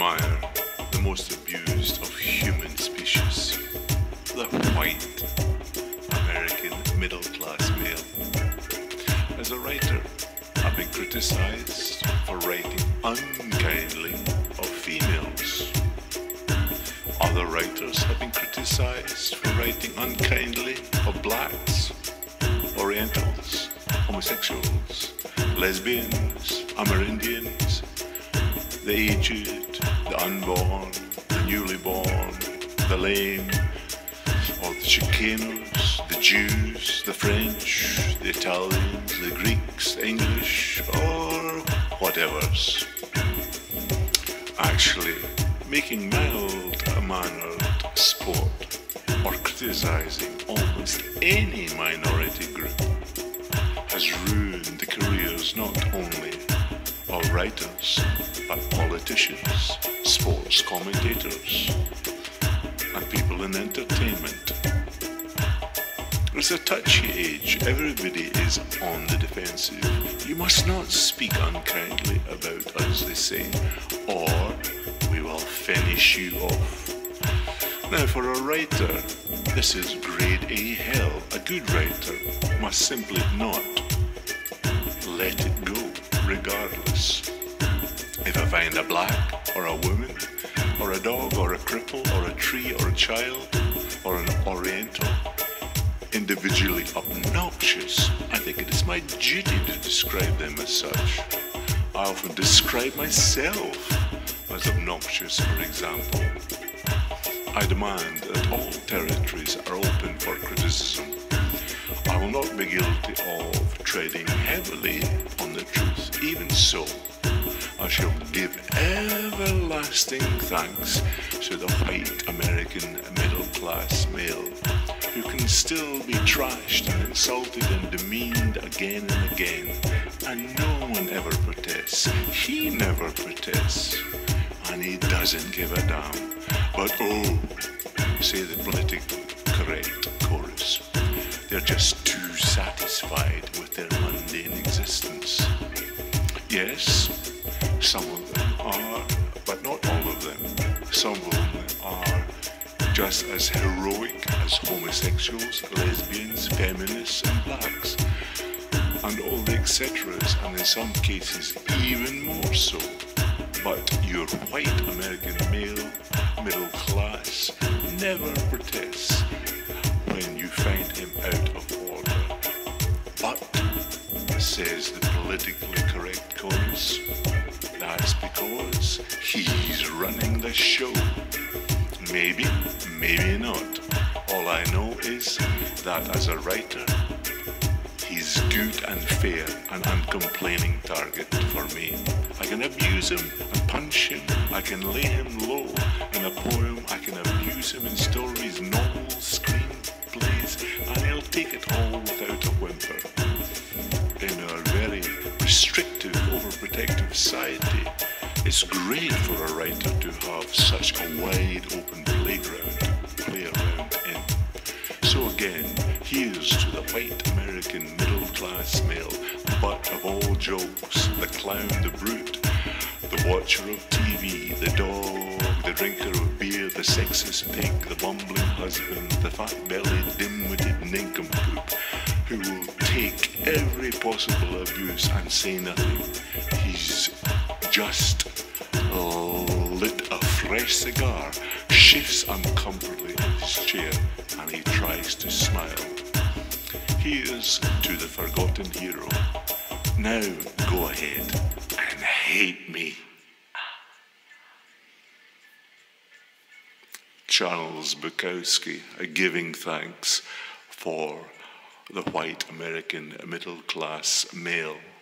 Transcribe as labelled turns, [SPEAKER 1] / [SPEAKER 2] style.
[SPEAKER 1] admire the most abused of human species, the white American middle-class male. As a writer, I've been criticized for writing unkindly of females. Other writers have been criticized for writing unkindly of blacks, Orientals, homosexuals, lesbians, Amerindians, the aged, the unborn, the newly born, the lame, or the Chicanos, the Jews, the French, the Italians, the Greeks, the English, or whatevers. Actually, making mild-mannered sport or criticizing almost any minority group has ruined the careers not only of writers, but politicians, sports commentators, and people in entertainment. It's a touchy age. Everybody is on the defensive. You must not speak unkindly about us, they say, or we will finish you off. Now, for a writer, this is grade A hell. A good writer must simply not let it go, regardless. If I find a black, or a woman, or a dog, or a cripple, or a tree, or a child, or an Oriental, individually obnoxious, I think it is my duty to describe them as such. I often describe myself as obnoxious, for example. I demand that all territories are open for criticism. I will not be guilty of treading heavily on the truth. Even so, I shall give everlasting thanks to the white American middle-class male who can still be trashed and insulted and demeaned again and again, and no one ever protests. He never protests, and he doesn't give a damn. But oh, say the politically correct chorus, they're just too satisfied with their mundane existence. Yes, some of them are, but not all of them. Some of them are just as heroic as homosexuals, lesbians, feminists, and blacks, and all the etceteras, and in some cases even more so. But your white American male, middle class, never protests when you find him out of order. But, says the politically correct chorus, that's because he's running the show. Maybe, maybe not. All I know is that as a writer, he's good and fair, an uncomplaining target for me. I can abuse him and punch him, I can lay him low in a poem, I can abuse him in stories, novels, screenplays, and he'll take it all without a whimper. In our very restrictive, overprotective society, it's great for a writer to have such a wide open playground to play around in. So again, here's to the white American middle-class male, butt of all jokes, the clown, the brute, the watcher of TV, the dog, the drinker of beer, the sexist pig, the bumbling husband, the fat-bellied, dim-witted nincompoop, who will take every possible abuse and say nothing. He's just lit a fresh cigar, shifts uncomfortably in his chair, and he tries to smile. Here's to the forgotten hero. Now go ahead and hate me. Charles Bukowski, giving thanks for the white American middle-class male.